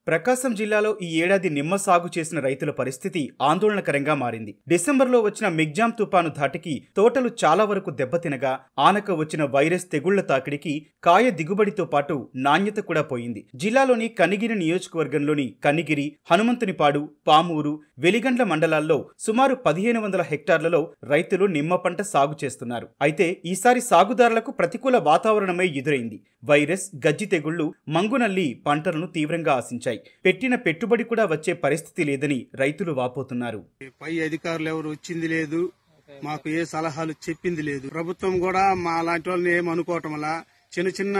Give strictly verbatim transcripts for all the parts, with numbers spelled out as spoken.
ప్రకాశం జిల్లాలో ఈ ఏడాది నిమ్మ సాగు చేసిన రైతుల పరిస్థితి ఆందోళనకరంగా మారింది. డిసెంబర్లో వచ్చిన మిగ్జామ్ తుపాను ధాటికి తోటలు చాలా వరకు దెబ్బతినగా, ఆనక వచ్చిన వైరస్ తెగుళ్ల తాకిడికి కాయ దిగుబడితో పాటు నాణ్యత కూడా పోయింది. జిల్లాలోని కనిగిరి నియోజకవర్గంలోని కనిగిరి, హనుమంతునిపాడు, పామూరు, వెలిగండ్ల మండలాల్లో సుమారు పదిహేను వందల హెక్టార్లలో రైతులు నిమ్మ పంట సాగు చేస్తున్నారు. అయితే ఈసారి సాగుదారులకు ప్రతికూల వాతావరణమే ఎదురైంది. వైరస్, గజ్జి తెగుళ్లు మంగునల్లి పంటలను తీవ్రంగా ఆశించాయి. పెట్టిన పెట్టుబడి కూడా వచ్చే పరిస్థితి లేదని రైతులు వాపోతున్నారు. పై అధికారులు ఎవరు వచ్చింది లేదు, మాకు ఏ సలహాలు చెప్పింది లేదు. ప్రభుత్వం కూడా మా లాంటి వాళ్ళని ఏం అనుకోవటం వల్ల చిన్న చిన్న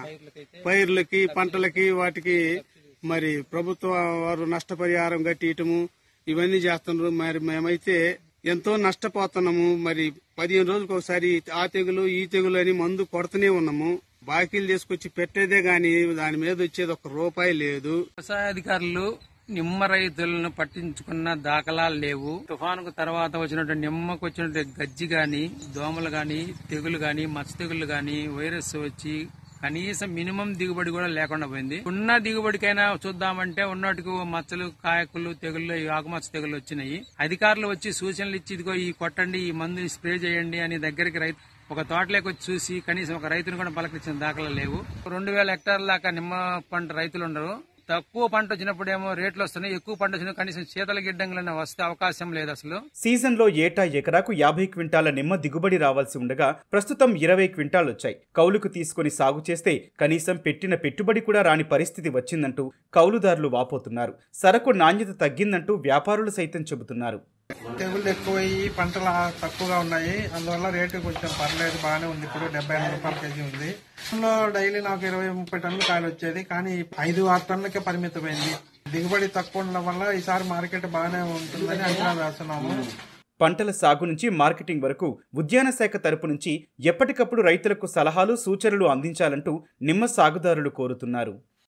పైర్లకి, పంటలకి, వాటికి మరి ప్రభుత్వ వారు నష్టపరిహారం కట్టియటము ఇవన్నీ చేస్తున్నారు. మరి మేమైతే ఎంతో నష్టపోతున్నాము. మరి పదిహేను రోజులకు ఒకసారి ఆ తెగులు ఈ తెగులు అని మందు కొడుతూనే ఉన్నాము. బాకీలు తీసుకొచ్చి పెట్టేదే గాని దాని మీద వచ్చేది ఒక రూపాయి లేదు. వ్యవసాయ అధికారులు నిమ్మ రైతులను పట్టించుకున్న దాఖలాలు లేవు. తుఫానుకు తర్వాత వచ్చినటువంటి నిమ్మకు వచ్చినటువంటి గజ్జి గాని, దోమలు గాని, తెగులు గాని, మచ్చ తెగులు గాని, వైరస్ వచ్చి కనీసం మినిమం దిగుబడి కూడా లేకుండా పోయింది. ఉన్న దిగుబడికైనా చూద్దామంటే ఉన్నట్టుకు మచ్చలు, కాయకులు, తెగుళ్ళు, ఆకుమచ్చ తెగులు వచ్చినాయి. అధికారులు వచ్చి సూచనలు ఇచ్చి ఇదిగో ఈ కొట్టండి, ఈ మందు స్ప్రే చేయండి అని దగ్గరికి రైతు ఒక తోటలోకి వచ్చి చూసి కనీసం ఒక రైతును కూడా పలకరించిన దాఖలు లేవు. రెండు వేల హెక్టార్ల దాకా నిమ్మ పంట రైతులు ఉండరు. తక్కువ పంట వచ్చినప్పుడేమో రేట్లు వస్తున్నాయి, ఎక్కువ పంట వచ్చిన కనీసం శీతల గిడ్డంగులైనా వస్తే అవకాశం లేదు. అసలు సీజన్ లో ఏటా ఎకరాకు యాభై క్వింటాల నిమ్మ దిగుబడి రావాల్సి ఉండగా ప్రస్తుతం ఇరవై క్వింటాలు వచ్చాయి. కౌలుకు తీసుకుని సాగు చేస్తే కనీసం పెట్టిన పెట్టుబడి కూడా రాని పరిస్థితి వచ్చిందంటూ కౌలుదారులు వాపోతున్నారు. సరకు నాణ్యత తగ్గిందంటూ వ్యాపారులు సైతం చెబుతున్నారు. తెగుళ్ళు ఎక్కువయ్యి పంటలు తక్కువగా ఉన్నాయి. అందువల్ల రేటు కొంచెం పర్లేదు, బాగానే ఉంది. ఇప్పుడు డెబ్బై ఐదు రూపాయల కేజీ ఉంది. డైలీ నాకు ఇరవై ముప్పై టన్నులు కాయలు వచ్చేది, కానీ ఐదు ఆరు టన్నులకే పరిమితమైంది. దిగుబడి తక్కువ ఉండడం వల్ల ఈసారి మార్కెట్ బాగానే ఉంటుందని అంచనా వేస్తున్నాము. పంటల సాగు నుంచి మార్కెటింగ్ వరకు ఉద్యాన శాఖ తరపు నుంచి ఎప్పటికప్పుడు రైతులకు సలహాలు, సూచనలు అందించాలంటూ నిమ్మ సాగుదారులు కోరుతున్నారు.